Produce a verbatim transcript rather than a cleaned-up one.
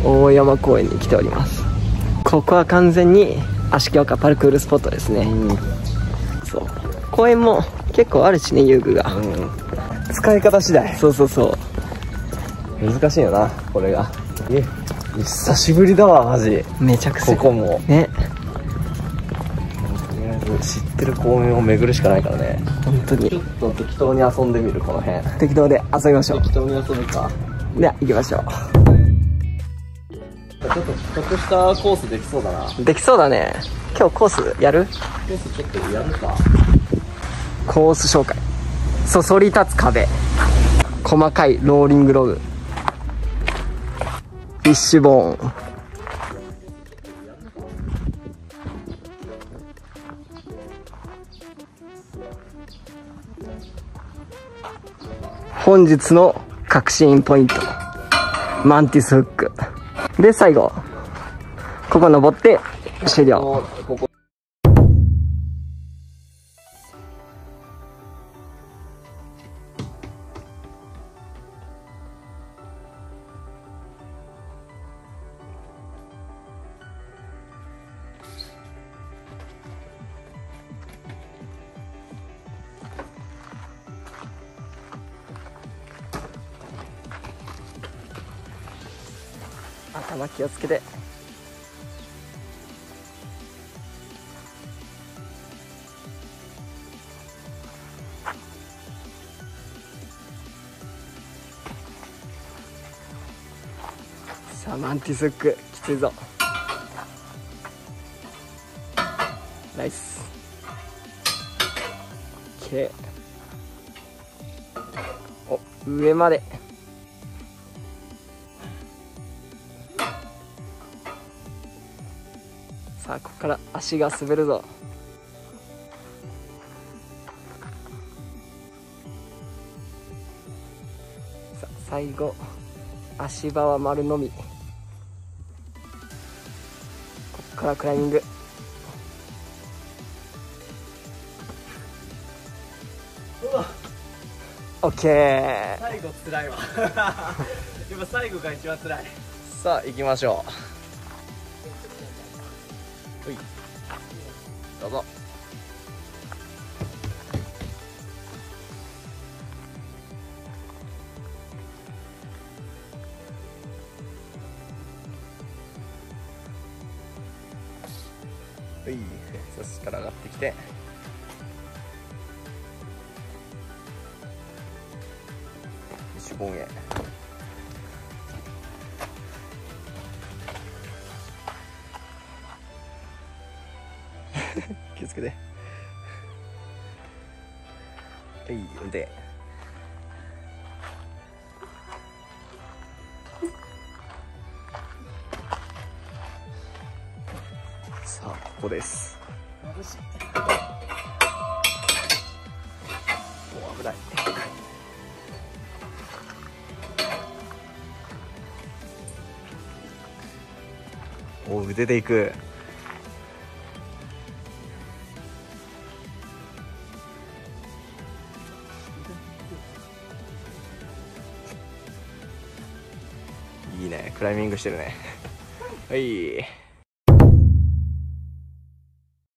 大山公園に来ております。ここは完全に足強化パルクールスポットですね。うん、そう公園も結構あるしね、遊具が、うん、 使い方次第。 そうそうそう、 難しいよなこれが。え久しぶりだわマジ。 めちゃくちゃここもね、 とりあえず知ってる公園を巡るしかないからね。 本当にちょっと適当に遊んでみる。この辺適当で遊びましょう。 適当に遊ぶか。 では行きましょう。 ちょっと企画したコースできそうだな。 できそうだね。今日コースやる？ コースちょっとやるか。 コース紹介。そそり立つ壁、細かいローリングログ、フィッシュボーン、本日の確信ポイント、マンティスフックで、最後ここ登って終了。 ここ頭気をつけて。さあマンティスフックきついぞ。ナイス。 OK。 お、上まで。さあここから足が滑るぞ。さあ最後足場は丸のみ。ここからクライミング。オッケー。 最後つらいわ今最後が一番つらい。さあ行きましょう。はい、どうぞ。はい、そしから上がってきて、一本へ。気をつけて。はい、でさあここです。眩しい。お、危ない。お、腕でいく。いいね、クライミングしてるね。はい。